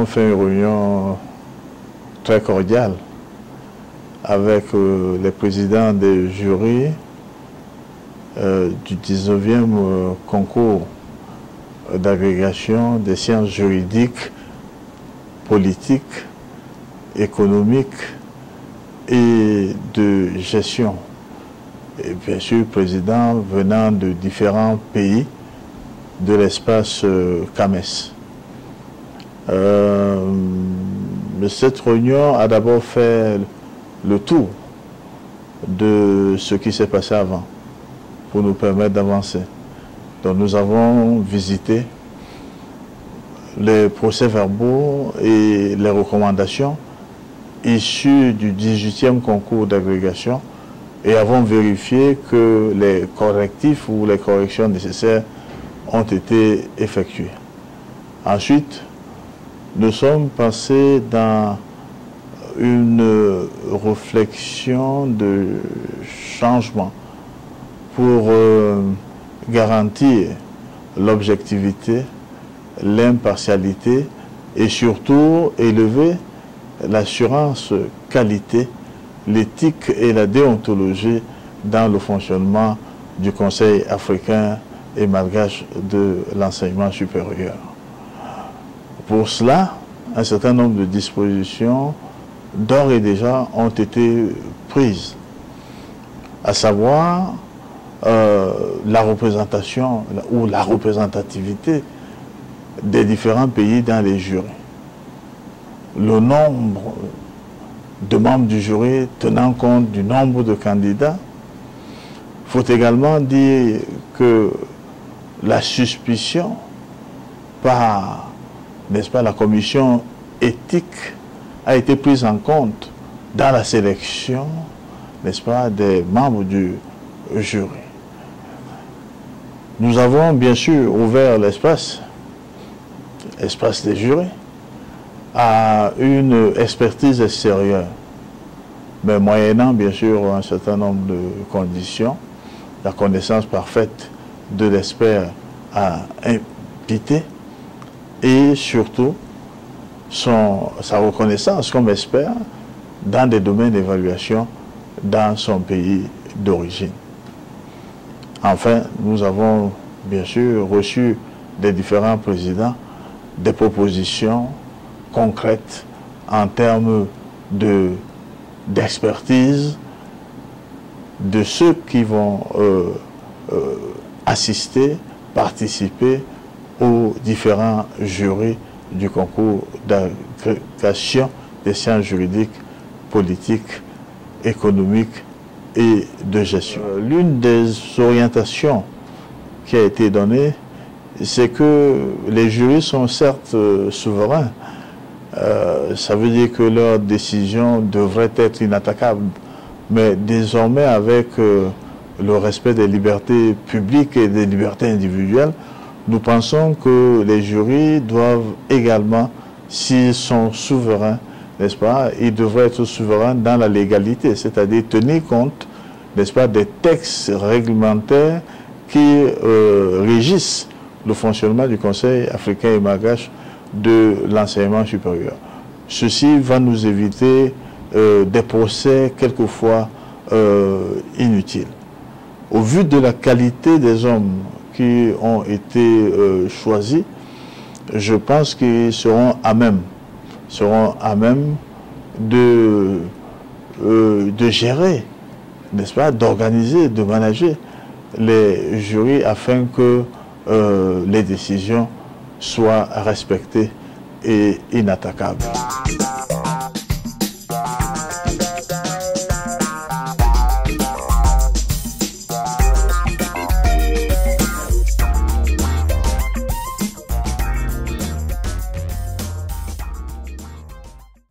avons fait une réunion très cordiale avec les présidents des jurys du 19e concours d'agrégation des sciences juridiques, politiques, économiques et de gestion. Et bien sûr, présidents venant de différents pays de l'espace CAMES. Cette réunion a d'abord fait le tour de ce qui s'est passé avant pour nous permettre d'avancer. Donc nous avons visité les procès-verbaux et les recommandations issues du 18e concours d'agrégation et avons vérifié que les correctifs ou les corrections nécessaires ont été effectués. Ensuite, nous sommes passés dans une réflexion de changement pour garantir l'objectivité, l'impartialité et surtout élever l'assurance qualité, l'éthique et la déontologie dans le fonctionnement du Conseil africain et malgache de l'enseignement supérieur. Pour cela, un certain nombre de dispositions d'ores et déjà ont été prises, à savoir la représentation ou la représentativité des différents pays dans les jurys. Le nombre de membres du jury tenant compte du nombre de candidats. Il faut également dire que la suspicion par, n'est-ce pas, la commission éthique a été prise en compte dans la sélection, n'est-ce pas, des membres du jury. Nous avons bien sûr ouvert l'espace des jurys, à une expertise extérieure, mais moyennant bien sûr un certain nombre de conditions, la connaissance parfaite de l'expert à inviter et surtout sa reconnaissance comme expert dans des domaines d'évaluation dans son pays d'origine. Enfin, nous avons bien sûr reçu des différents présidents des propositions concrètes en termes d'expertise de ceux qui vont assister, participer aux différents jurys du concours d'agrégation des sciences juridiques, politiques, économiques et de gestion. L'une des orientations qui a été donnée, c'est que les jurys sont certes souverains. Ça veut dire que leurs décisions devraient être inattaquables. Mais désormais, avec le respect des libertés publiques et des libertés individuelles, nous pensons que les jurys doivent également, s'ils sont souverains, n'est-ce pas, ils devraient être souverains dans la légalité, c'est-à-dire tenir compte, n'est-ce pas, des textes réglementaires qui régissent le fonctionnement du Conseil africain et malgache de l'enseignement supérieur. Ceci va nous éviter des procès quelquefois inutiles. Au vu de la qualité des hommes qui ont été choisis, je pense qu'ils seront à même de gérer, n'est-ce pas, d'organiser, de manager les jurys afin que les décisions soient respectées et inattaquables.